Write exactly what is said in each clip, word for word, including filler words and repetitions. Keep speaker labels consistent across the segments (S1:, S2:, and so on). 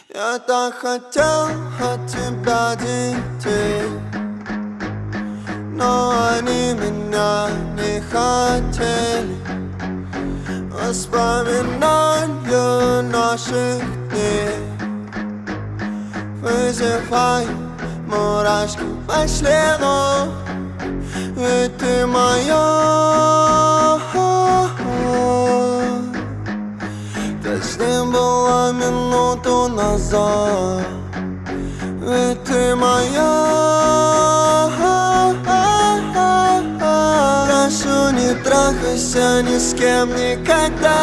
S1: Я так хотел от тебя детей, но они меня не хотели. Воспоминания наших дней вызывают мурашки по члену. Ведь ты моя, точнее была минуту назад. Ведь ты моя, прошу, не трахайся ни с кем никогда.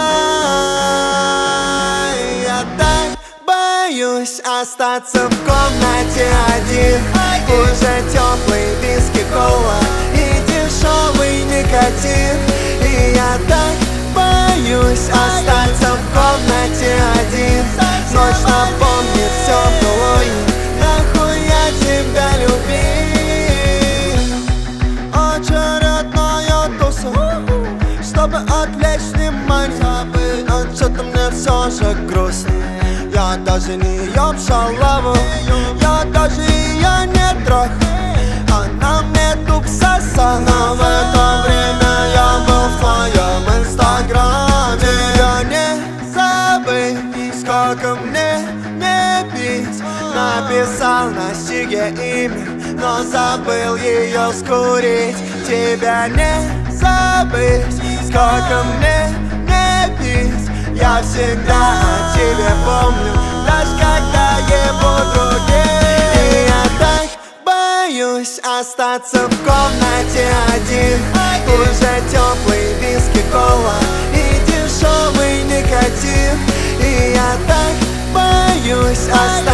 S1: Я так боюсь остаться в комнате один. Уже теплый виски, кола и дешевый никотин. И я так боюсь остаться в комнате один. Ночь напомнит все былое. Нахуй я тебя любил. Очередная туса, чтобы отвлечь внимание. Но что-то мне все же грустно. Я даже не ёбшал лаву, я даже ее не трогал. Она мне туп сосала. Но в это время я был в твоем инстаграме. Тебя не забыть, сколько мне не пить. Написал на сиге имя, но забыл ее скурить. Тебя не забыть, сколько мне не пить. Я всегда о тебе помню, даже когда ебу других. И я так боюсь остаться в комнате один. Уже теплый виски, кола и дешевый никотин. И я так боюсь остаться